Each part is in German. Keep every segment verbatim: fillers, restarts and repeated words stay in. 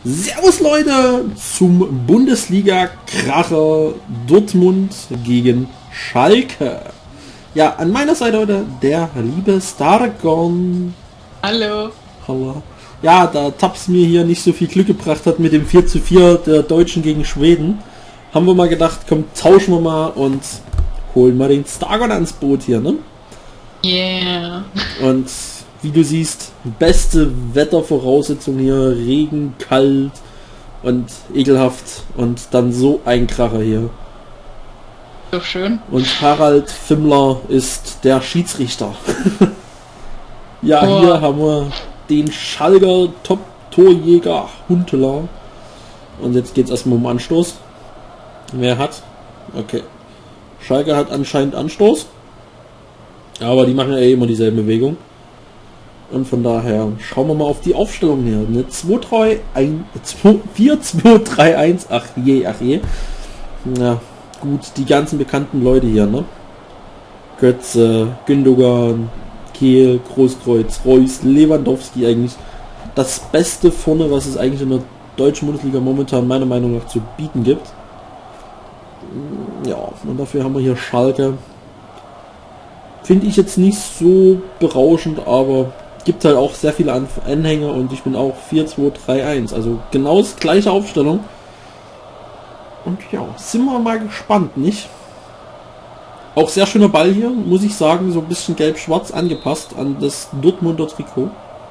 Servus Leute zum Bundesliga-Kracher Dortmund gegen Schalke. Ja, an meiner Seite heute der liebe Stargon. Hallo. Hallo. Ja, da Taps mir hier nicht so viel Glück gebracht hat mit dem vier zu vier der Deutschen gegen Schweden, haben wir mal gedacht, komm, tauschen wir mal und holen mal den Stargon ans Boot hier, ne? Yeah. Und wie du siehst, beste Wettervoraussetzung hier, Regen, kalt und ekelhaft und dann so ein Kracher hier. So schön. Und Harald Fimmler ist der Schiedsrichter. Ja, oh. Hier haben wir den Schalker Top-Torjäger Huntelaar. Und jetzt geht es erstmal um Anstoß. Wer hat? Okay. Schalke hat anscheinend Anstoß. Aber die machen ja eh immer dieselbe Bewegung. Und von daher schauen wir mal auf die Aufstellung hier. Eine vier zwei drei eins. Ach je, ach je. Ja, gut, die ganzen bekannten Leute hier, ne? Götze, Gündogan, Kehl, Großkreuz, Reus, Lewandowski, eigentlich das Beste vorne, was es eigentlich in der deutschen Bundesliga momentan meiner Meinung nach zu bieten gibt. Ja, und dafür haben wir hier Schalke. Finde ich jetzt nicht so berauschend, aber gibt halt auch sehr viele Anhänger und ich bin auch vier zwei drei eins, also genau das gleiche Aufstellung. Und ja, sind wir mal gespannt, nicht? Auch sehr schöner Ball hier, muss ich sagen, so ein bisschen gelb-schwarz angepasst an das Dortmunder Trikot.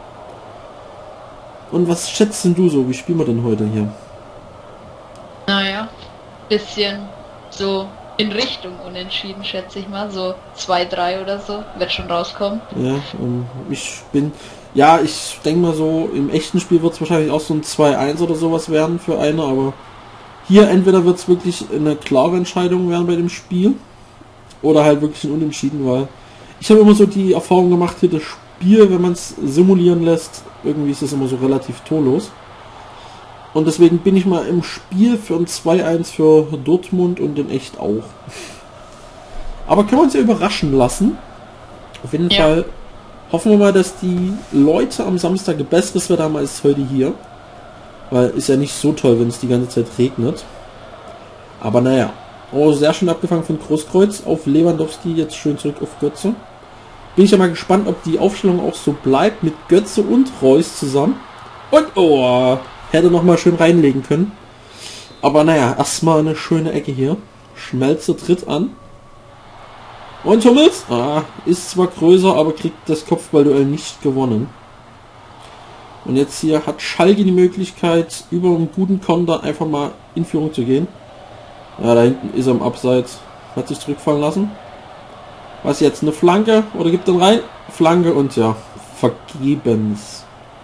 Und was schätzt denn du so, wie spielen wir denn heute hier? Naja, bisschen so in Richtung unentschieden, schätze ich mal, so zwei drei oder so, wird schon rauskommen. Ja, ähm, ich bin, ja, ich denke mal so, im echten Spiel wird es wahrscheinlich auch so ein zwei eins oder sowas werden für eine, aber hier entweder wird es wirklich eine klare Entscheidung werden bei dem Spiel oder halt wirklich ein Unentschieden, weil ich habe immer so die Erfahrung gemacht, hier das Spiel, wenn man es simulieren lässt, irgendwie ist es immer so relativ torlos. Und deswegen bin ich mal im Spiel für ein zwei eins für Dortmund und in echt auch. Aber können wir uns ja überraschen lassen. Auf jeden Ja. Fall hoffen wir mal, dass die Leute am Samstag besseres Wetter haben als heute hier. Weil ist ja nicht so toll, wenn es die ganze Zeit regnet. Aber naja. Oh, sehr schön abgefangen von Großkreuz auf Lewandowski, jetzt schön zurück auf Götze. Bin ich ja mal gespannt, ob die Aufstellung auch so bleibt mit Götze und Reus zusammen. Und oh, hätte noch mal schön reinlegen können. Aber naja, erstmal eine schöne Ecke hier. Schmelzer tritt an. Und Hummels ah, ist zwar größer, aber kriegt das Kopfballduell nicht gewonnen. Und jetzt hier hat Schalke die Möglichkeit, über einen guten Konter einfach mal in Führung zu gehen. Ja, da hinten ist er am Abseits. Hat sich zurückfallen lassen. Was jetzt? Eine Flanke? Oder gibt er rein? Flanke und ja, vergebens.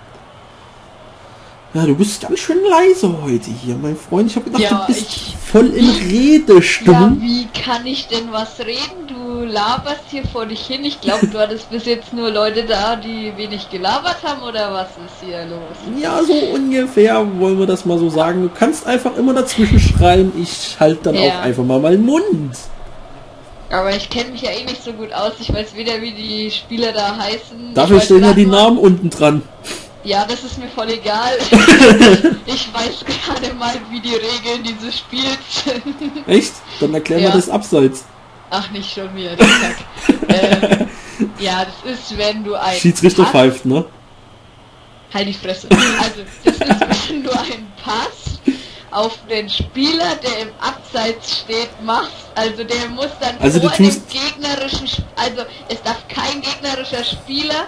Ja, du bist ganz schön leise heute hier, mein Freund. Ich habe gedacht, Ja, du bist ich- voll in Ja, Redestimmung. wie kann ich denn was reden? Du laberst hier vor dich hin. Ich glaube, du hattest bis jetzt nur Leute da, die wenig gelabert haben, oder was ist hier los? Ja, so ungefähr wollen wir das mal so sagen. Du kannst einfach immer dazwischen schreien. Ich halte dann Ja. auch einfach mal meinen Mund. Aber ich kenne mich ja eh nicht so gut aus. Ich weiß weder, wie die Spieler da heißen. Dafür Ich weiß stehen ja grad die nur- Namen unten dran. Ja, das ist mir voll egal. Ich weiß gerade mal, wie die Regeln dieses Spiels sind. Echt? Dann erklären Ja. wir das abseits. Ach, nicht schon wieder, der Kack. ähm, ja, das ist, wenn du ein... Schiedsrichter Pass- pfeift, ne? Halt die Fresse. Also, das ist, wenn du einen Pass auf den Spieler, der im Abseits steht, machst. Also, der muss dann Also vor du tust- dem gegnerischen... Sp- Also, es darf kein gegnerischer Spieler...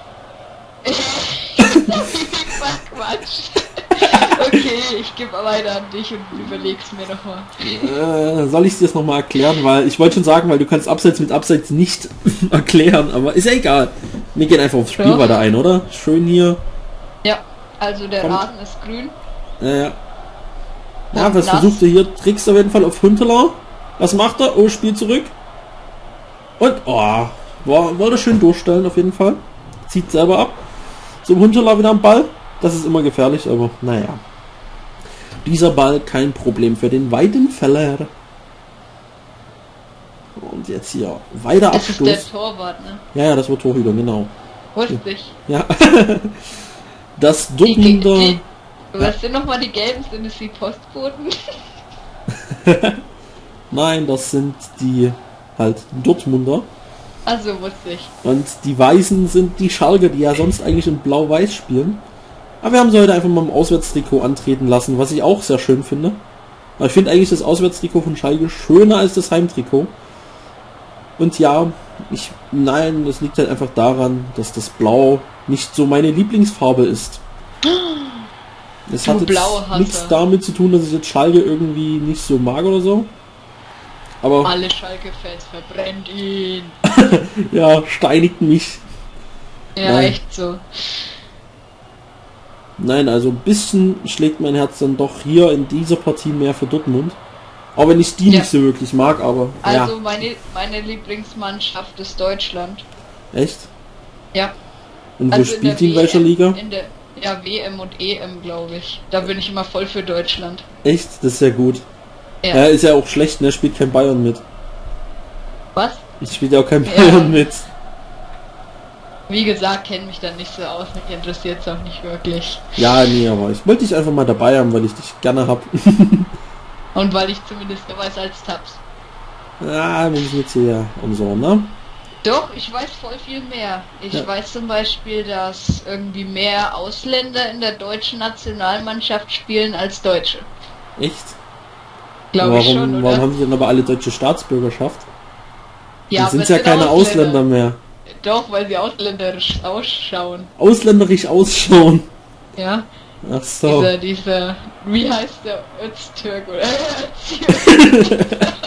Quatsch. Okay, ich gebe weiter an dich und überleg's mir nochmal. Äh, soll ich dir das nochmal erklären? Weil ich wollte schon sagen, weil du kannst Abseits mit Abseits nicht erklären, aber ist ja egal. Wir gehen einfach aufs Spiel Ja. weiter ein, oder? Schön hier. Ja, also der Komm. Rasen ist grün. Ja, ja. Ja, Und was nass. versucht er hier? Tricks auf jeden Fall auf Huntelaar. Was macht er? Oh, Spiel zurück. Und, oh, war, wollte schön durchstellen auf jeden Fall. Zieht selber ab. So, Huntelaar wieder am Ball. Das ist immer gefährlich, aber naja. Dieser Ball kein Problem für den Weidenfeller. Und jetzt hier weiter Das ist der Abstoß. Torwart, ne? Ja, ja, das war Torhüter, genau. Wusste ich. Ja. Das Die, Dortmunder... die, Was sind nochmal die gelben? Sind es die Postboten? Nein, das sind die halt Dortmunder. Also wusste ich. Und die Weißen sind die Schalker, die ja sonst eigentlich in Blau-Weiß spielen. Aber wir haben sie heute einfach mal im Auswärtstrikot antreten lassen, was ich auch sehr schön finde. Aber ich finde eigentlich das Auswärtstrikot von Schalke schöner als das Heimtrikot. Und ja, ich, nein, das liegt halt einfach daran, dass das Blau nicht so meine Lieblingsfarbe ist. Es hat jetzt nichts damit zu tun, dass ich jetzt Schalke irgendwie nicht so mag oder so. Aber alle Schalke-Fans verbrennt ihn. ja, steinigt mich. Ja, nein. Echt so. Nein, also ein bisschen schlägt mein Herz dann doch hier in dieser Partie mehr für Dortmund. Auch wenn ich die ja. nicht so wirklich mag, aber also ja. meine, meine Lieblingsmannschaft ist Deutschland. Echt? Ja. Und wo also spielt die in welcher Liga? In der ja, W M und E M, glaube ich. Da bin ich immer voll für Deutschland. Echt? Das ist ja gut. Ja. Er ist ja auch schlecht, ne? Spielt kein Bayern mit. Was? Ich spiele ja auch kein Bayern ja. mit. Wie gesagt, kenne mich dann nicht so aus, mich interessiert es auch nicht wirklich. Ja, nee, aber ich wollte dich einfach mal dabei haben, weil ich dich gerne hab. Und weil ich zumindest mehr weiß als Tabs. Ja, wir müssen jetzt hier und so, ne? Doch, ich weiß voll viel mehr. Ich ja. weiß zum Beispiel, dass irgendwie mehr Ausländer in der deutschen Nationalmannschaft spielen als Deutsche. Echt? Glaube ich schon, oder? Warum haben die dann aber alle deutsche Staatsbürgerschaft? Ja, dann sind ja keine Ausländer. Ausländer mehr. Doch, weil sie ausländerisch ausschauen. Ausländerisch ausschauen? Ja. Ach so. Dieser, dieser, wie heißt der? Öztürk oder?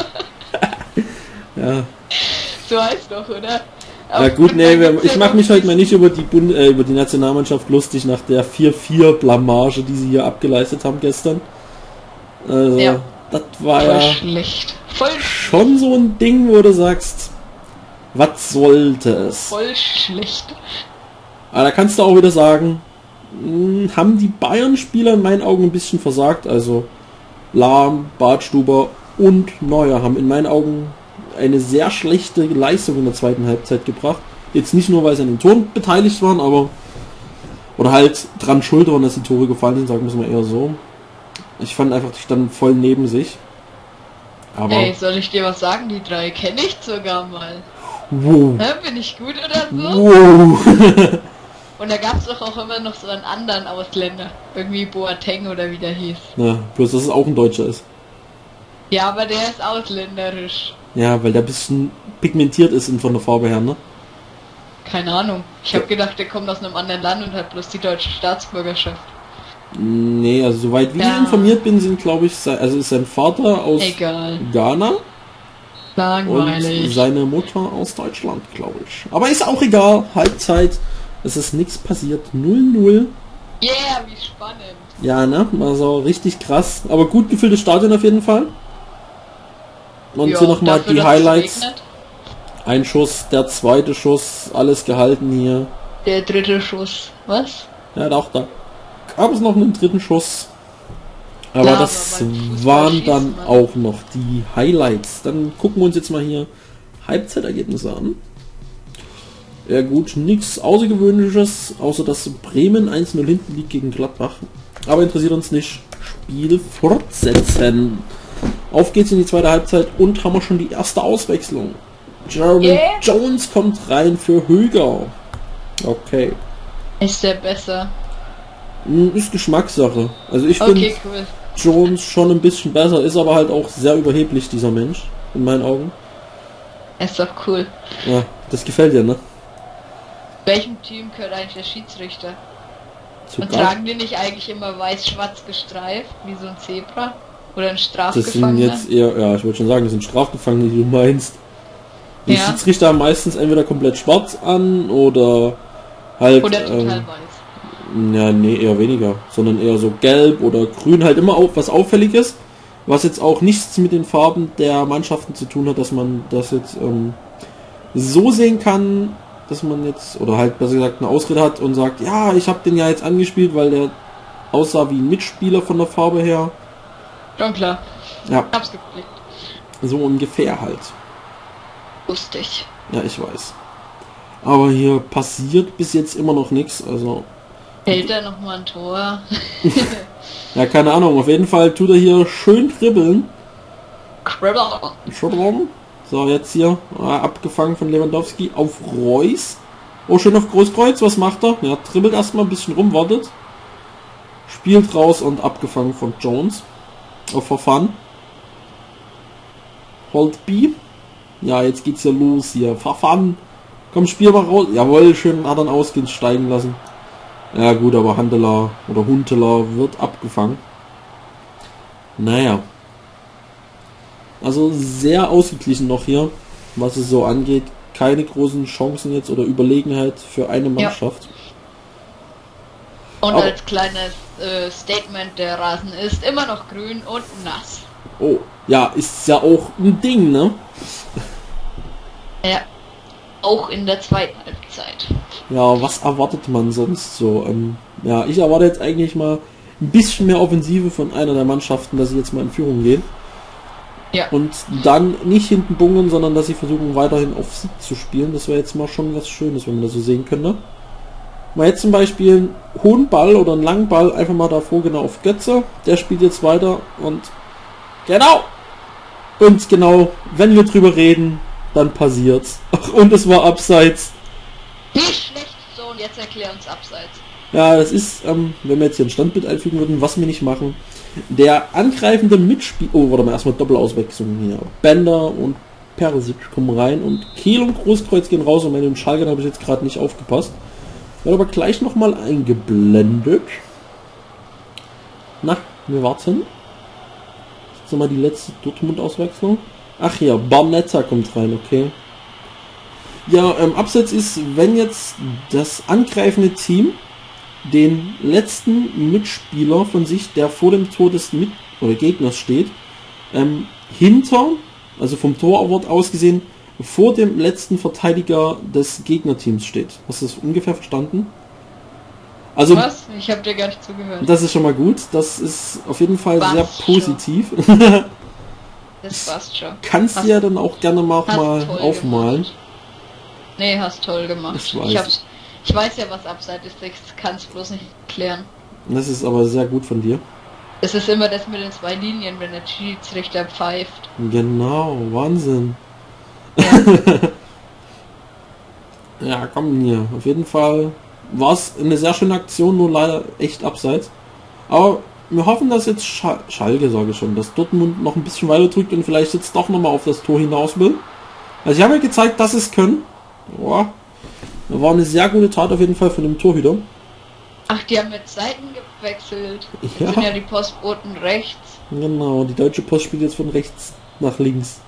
Ja. So heißt doch, oder? Aber ja gut, nee, wir, ich mache mich heute mal nicht über die Bund, äh, über die Nationalmannschaft lustig nach der vier vier Blamage, die sie hier abgeleistet haben gestern. Also, ja. das war Voll ja schlecht. Voll schon so ein Ding, wo du sagst, was sollte es? Voll schlecht. Aber da kannst du auch wieder sagen, mh, haben die Bayern-Spieler in meinen Augen ein bisschen versagt. Also Lahm, Bartstuber und Neuer haben in meinen Augen eine sehr schlechte Leistung in der zweiten Halbzeit gebracht. Jetzt nicht nur, weil sie an den Toren beteiligt waren, aber oder halt dran schuld waren, dass die Tore gefallen sind, sagen wir mal eher so. Ich fand einfach, die standen voll neben sich. Aber ey, soll ich dir was sagen? Die drei kenne ich sogar mal. Wow. Ja, bin ich gut oder so? Wow. Und da gab es doch auch immer noch so einen anderen Ausländer. Irgendwie Boateng oder wie der hieß. Ja, bloß dass es auch ein Deutscher ist. Ja, aber der ist ausländerisch. Ja, weil der ein bisschen pigmentiert ist von der Farbe her, ne? Keine Ahnung. Ich habe gedacht, der kommt aus einem anderen Land und hat bloß die deutsche Staatsbürgerschaft. Nee, also soweit wie ja. ich informiert bin, sind glaube ich, also ist sein Vater aus Egal. Ghana. Langweilig. Und seine Mutter aus Deutschland, glaube ich. Aber ist auch egal, Halbzeit. Es ist nichts passiert. null null. Yeah, wie spannend. Ja, ne? Also richtig krass. Aber gut gefülltes Stadion auf jeden Fall. Und ja, hier nochmal die Highlights. Regnet. Ein Schuss, der zweite Schuss, alles gehalten hier. Der dritte Schuss. Was? Ja, doch, da gab es noch einen dritten Schuss. Aber Klar, das aber waren dann auch noch die Highlights. Dann gucken wir uns jetzt mal hier Halbzeitergebnisse an. Ja gut, nichts Außergewöhnliches, außer dass Bremen eins null hinten liegt gegen Gladbach. Aber interessiert uns nicht. Spiel fortsetzen. Auf geht's in die zweite Halbzeit und haben wir schon die erste Auswechslung. Jeremy yeah. Jones kommt rein für Höger. Okay. Ist der besser? Ist Geschmackssache. Also ich okay, finde cool. Jones schon ein bisschen besser, ist aber halt auch sehr überheblich, dieser Mensch, in meinen Augen. Ist doch cool. Ja, das gefällt dir, ne? Welchem Team gehört eigentlich der Schiedsrichter? Zu Und Gast? tragen die nicht eigentlich immer weiß-schwarz gestreift, wie so ein Zebra? Oder ein Das Strafgefangener? sind jetzt eher, ja, ich wollte schon sagen, das sind Strafgefangene, die du meinst. Die ja. Schiedsrichter haben meistens entweder komplett schwarz an oder halt... Oder total ähm, weiß. Ja, nee, eher weniger. Sondern eher so gelb oder grün, halt immer auch was Auffälliges. Was jetzt auch nichts mit den Farben der Mannschaften zu tun hat, dass man das jetzt ähm, so sehen kann, dass man jetzt, oder halt besser gesagt eine Ausrede hat und sagt, ja, ich habe den ja jetzt angespielt, weil der aussah wie ein Mitspieler von der Farbe her. Schon klar. Ja. Hab's geklickt. So ungefähr halt. Lustig. Ja, ich weiß. Aber hier passiert bis jetzt immer noch nichts, also... Hält er noch mal ein Tor? Ja, keine Ahnung. Auf jeden Fall tut er hier schön dribbeln. Kribbel. Dribbeln. So, jetzt hier ah, abgefangen von Lewandowski auf Reus. Oh, schön auf Großkreuz. Was macht er? Ja, dribbelt erstmal ein bisschen rum, wartet. Spielt raus und abgefangen von Jones. Auf Verfahren. Holtby. Ja, jetzt geht's ja los hier. Verfahren. Komm, spiel mal raus. Jawohl, schön hat er ausgehen steigen lassen. Ja gut, aber Handeler oder Huntelaar wird abgefangen. Naja. Also sehr ausgeglichen noch hier, was es so angeht. Keine großen Chancen jetzt oder Überlegenheit für eine Mannschaft. Ja. Und aber als kleines äh, Statement, der Rasen ist immer noch grün und nass. Oh, ja, ist ja auch ein Ding, ne? Ja, auch in der zweiten Halbzeit. Ja, was erwartet man sonst so? Ähm, ja, ich erwarte jetzt eigentlich mal ein bisschen mehr Offensive von einer der Mannschaften, dass sie jetzt mal in Führung gehen. Ja. Und dann nicht hinten bungern, sondern dass sie versuchen weiterhin auf Sieg zu spielen. Das wäre jetzt mal schon was Schönes, wenn man das so sehen könnte. Mal jetzt zum Beispiel einen hohen Ball oder einen langen Ball einfach mal davor genau auf Götze. Der spielt jetzt weiter und genau. Und genau, wenn wir drüber reden, dann passiert's. Ach, und es war abseits. Wie schlecht so, und jetzt erklär uns abseits. Ja, das ist, ähm, wenn wir jetzt hier ein Standbild einfügen würden, was wir nicht machen. Der angreifende Mitspieler... Oh, warte mal, erstmal Doppelauswechslung hier. Bender und Perisic kommen rein und Kehl und Großkreuz gehen raus und bei dem Schalke habe ich jetzt gerade nicht aufgepasst. Wird aber gleich nochmal eingeblendet. Na, wir warten. Jetzt nochmal die letzte Dortmund-Auswechslung. Ach ja, Barnetta kommt rein, okay. Ja, ähm, Abseits ist, wenn jetzt das angreifende Team den letzten Mitspieler von sich, der vor dem Tor des Mit- oder Gegners steht, ähm, hinter, also vom Torwart aus gesehen, vor dem letzten Verteidiger des Gegnerteams steht. Hast du das ungefähr verstanden? Also, was? Ich habe dir gar nicht zugehört. Das ist schon mal gut. Das ist auf jeden Fall passt sehr positiv. Das passt schon. Kannst du ja dann auch gerne mal, mal aufmalen. Gemacht. Nee, hast toll gemacht. Ich weiß. Ich, hab's, ich weiß ja, was Abseits ist, ich kann es bloß nicht klären. Das ist aber sehr gut von dir. Es ist immer das mit den zwei Linien, wenn der Schiedsrichter pfeift. Genau, Wahnsinn. Ja, Ja, komm hier. Auf jeden Fall war es eine sehr schöne Aktion, nur leider echt abseits. Aber wir hoffen, dass jetzt Schal Schalke, sage ich schon, dass Dortmund noch ein bisschen weiter drückt und vielleicht jetzt doch nochmal auf das Tor hinaus will. Also sie haben ja gezeigt, dass sie es können. Boah. Das war eine sehr gute Tat auf jeden Fall von dem Torhüter. ach, die haben jetzt Seiten gewechselt. Jetzt Ja. sind ja die Postboten rechts. Genau, die Deutsche Post spielt jetzt von rechts nach links.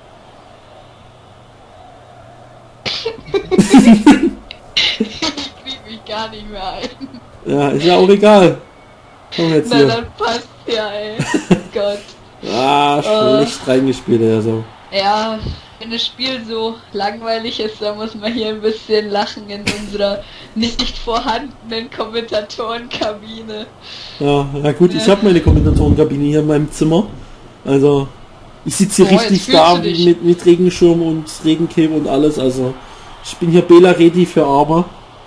Ich krieg mich gar nicht mehr ein. Ja, ist ja auch egal. Komm jetzt Na, hier. dann passt ja, ey. Gott. Ah, schlecht reingespielt, ja so. Ja, wenn das Spiel so langweilig ist, dann muss man hier ein bisschen lachen in unserer nicht vorhandenen Kommentatorenkabine. Ja, ja gut, ich Ja. habe meine Kommentatorenkabine hier in meinem Zimmer. Also, ich sitze hier Oh, jetzt richtig fühlst da du dich. mit, mit Regenschirm und Regencape und alles. Also, ich bin hier Bela Redi für Aber.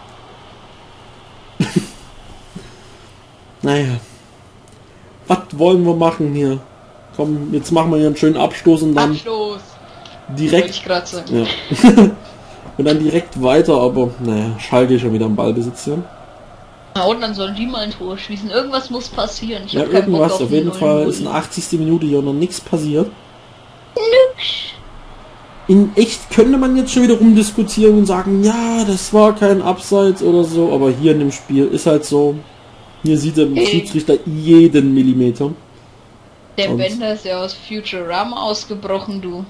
Naja. Was wollen wir machen hier? Komm, jetzt machen wir hier einen schönen Abstoß und dann Abschluss. Wollte direkt... ich gerade sagen. Ja. Und dann direkt weiter, aber naja, Schalke schon wieder am Ballbesitz hier. Na und dann sollen die mal ein Tor schießen. Irgendwas muss passieren. Ich Ja, hab keinen Bock irgendwas, auf einen jeden neuen Fall Bulli. ist in der achtzigsten Minute hier noch nichts passiert. Nix. In echt könnte man jetzt schon wieder rumdiskutieren und sagen, ja, das war kein Abseits oder so, aber hier in dem Spiel ist halt so, hier sieht der Ey. Schiedsrichter jeden Millimeter. Der Und- Bender ist ja aus Futurama ausgebrochen, du.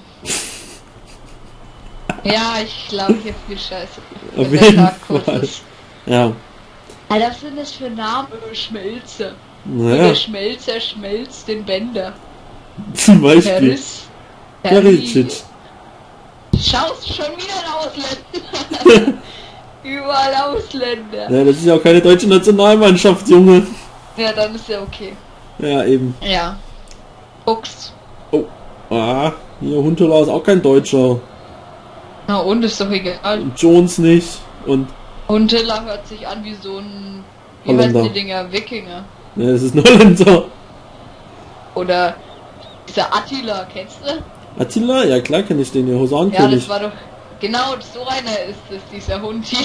Ja, ich glaube hier viel Scheiße. Auf Wenn der jeden Tag kurz Fall. ist. Ja, Alter, was sind das für Namen? Schmelze. Und naja, der Schmelzer schmelzt den Bänder. zum Beispiel. Paris. Perisic. Schaust schon wieder ein Ausländer. Überall Ausländer. Ja, das ist ja auch keine deutsche Nationalmannschaft, Junge. Ja, dann ist ja okay. Ja, eben. Ja. Fuchs. Oh, ah, hier Huntelaar ist auch kein Deutscher. Na und ist doch egal. Und Jones nicht. Und Huntela hört sich an wie so ein... Wie Holländer. heißen die Dinger? Wikinger. Ja, das ist ein Holländer. Oder dieser Attila, kennst du? Attila? Ja klar kenne ich den, der Ja, Husarenkönig. das war doch... Genau, so einer ist es, dieser Hund hier.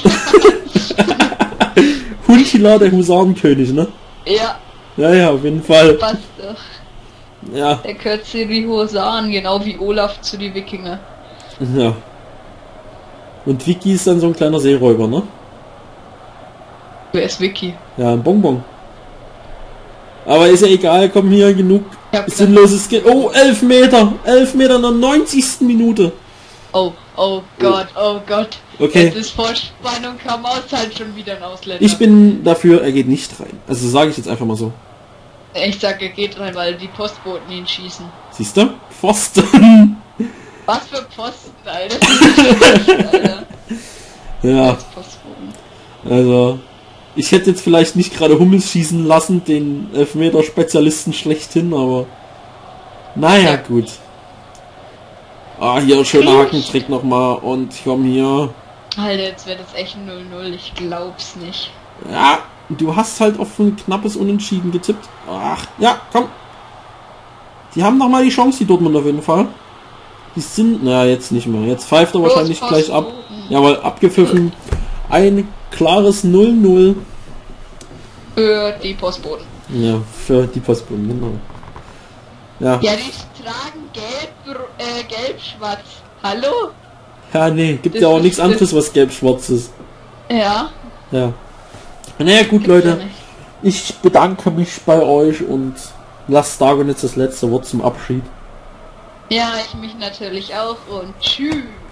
Huntila, der Husarenkönig, ne? Ja, Ja, ja, auf jeden Fall. passt doch. Ja, Der gehört zu die Husaren, genau wie Olaf zu die Wikinger. ja. Und Vicky ist dann so ein kleiner Seeräuber, ne? Wer ist Wiki? Ja, ein Bonbon. Aber ist ja egal, komm hier, genug Ja, klar. sinnloses Ge Oh, elf Meter! elf Meter in der neunzigsten Minute! Oh, oh Gott, oh Gott. Okay. Jetzt ist Vorspannung, kam aus, halt schon wieder ein Ausländer. Ich bin dafür, er geht nicht rein. Also sage ich jetzt einfach mal so. Ich sag, er geht rein, weil die Postboten ihn schießen. Siehst du? Pfosten! Was für Posten, Alter? Das ist schlecht, Alter. Ja, Als Postboten. also... Ich hätte jetzt vielleicht nicht gerade Hummels schießen lassen, den Elfmeter-Spezialisten schlechthin, aber... Naja, gut. Ah, hier, schöner Hackentrick nochmal und komm hier. Alter, jetzt wird es echt null null, ich glaub's nicht. Ja, du hast halt auf ein knappes Unentschieden getippt. Ach, ja, komm. Die haben noch mal die Chance, die Dortmund auf jeden Fall. Die sind, naja, jetzt nicht mehr. Jetzt pfeift er wahrscheinlich Los, gleich ab. Postboten. Jawohl, abgepfiffen. Ein klares null null. Für die Postboten. Ja, für die Postboten, genau. Ja. Ja, die tragen gelb, äh, gelb-schwarz. Hallo? Ja, nee, gibt Das ja auch ist- nichts anderes, was gelb-schwarz ist. Ja. Ja. Naja, gut, Gibt's Leute. ja nicht. Ich bedanke mich bei euch und lasst Dagon jetzt das letzte Wort zum Abschied. Ja, ich mich natürlich auch und tschüss.